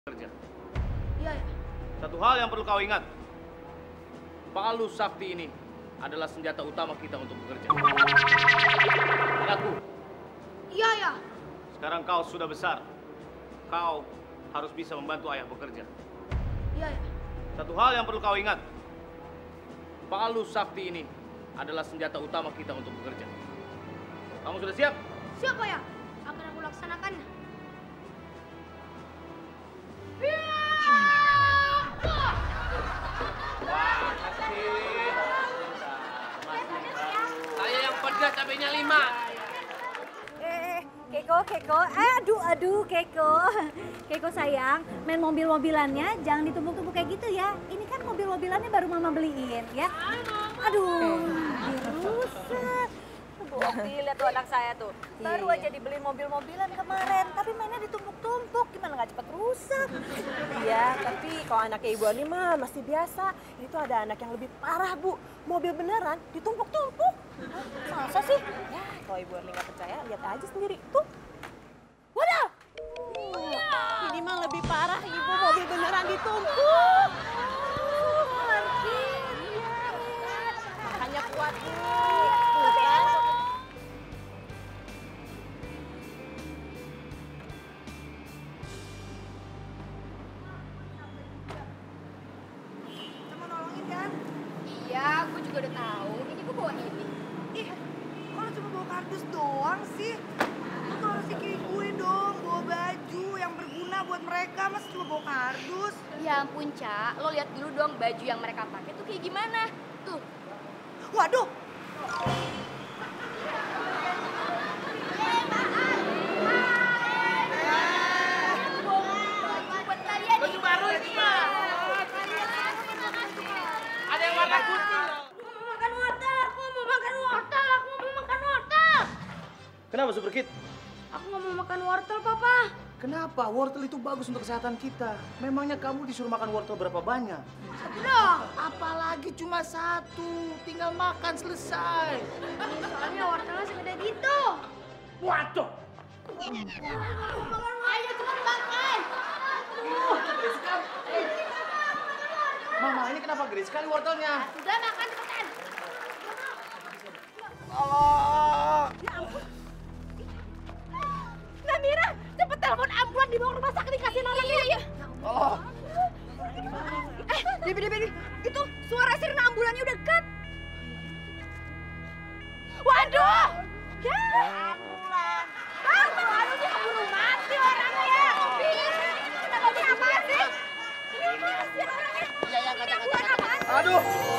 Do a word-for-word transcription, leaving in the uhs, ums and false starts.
kerja. Iya ya. Satu hal yang perlu kau ingat. Palu sakti ini adalah senjata utama kita untuk bekerja. Anakku. Iya ya. Sekarang kau sudah besar. Kau harus bisa membantu ayah bekerja. Iya ya. Satu hal yang perlu kau ingat. Palu sakti ini adalah senjata utama kita untuk bekerja. Kamu sudah siap? Siapa ya? Akan aku laksanakan. Saya yang pedas cabenya lima. Eh, Keiko, Keiko, aduh, aduh, Keiko. Keiko sayang, main mobil-mobilannya jangan ditumpuk-tumpuk kayak gitu ya. Ini kan mobil-mobilannya baru mama beliin ya. Aduh, dirusak. Bukti, lihat tuh anak saya tuh. Baru aja dibeli mobil-mobilan kemarin, tapi mainnya ditumpuk-tumpuk. Gimana nggak cepet rusak? Iya, tapi kalau anaknya Ibu Ani mah masih biasa. Ini tuh ada anak yang lebih parah, Bu. Mobil beneran ditumpuk-tumpuk. Masa sih? Ya, kalau Ibu Ani nggak percaya, lihat aja sendiri. Tuh. Waduh! Ini mah lebih parah, Ibu. Mobil beneran ditumpuk. Iya, makanya kuat, Bu. Tuh kan? Iya, gue juga udah tahu. Ini gue bawa ini. Ih, kalau cuma bawa kardus doang sih? Lu tuh harusnya kayak gue dong, bawa baju yang berguna buat mereka, masa cuma bawa kardus? Ya ampun, Ca. Lo lihat dulu dong baju yang mereka pakai tuh kayak gimana. Tuh. Waduh! Buat kalian Baju baru ini mah. Ada yang warna putih. mau makan wortel, aku mau makan wortel, aku mau makan wortel. Kenapa Super Kid? Aku nggak mau makan wortel, Papa. Kenapa? Wortel itu bagus untuk kesehatan kita. Memangnya kamu disuruh makan wortel berapa banyak? Loh, Apalagi cuma satu. Tinggal makan selesai. soalnya wortelnya segede gitu. Waduh! Ayo cepat makan. Mama, ini kenapa gede sekali wortelnya? Sudah makan cepetan. Allah! Namira, cepet telepon ambulan dibawa ke rumah sakit dikasihin orang Iya, iya. Oh, Eh, Debi, Debi, itu suara sirine ambulannya udah dekat. Waduh! Ya, ambulan. Bang, bang, aduh dia keburu mati orangnya. Ini kenapa dia apa sih? Ini apa sih orangnya? iya, iya, kata, kata, Ambulan apaan sih? Aduh!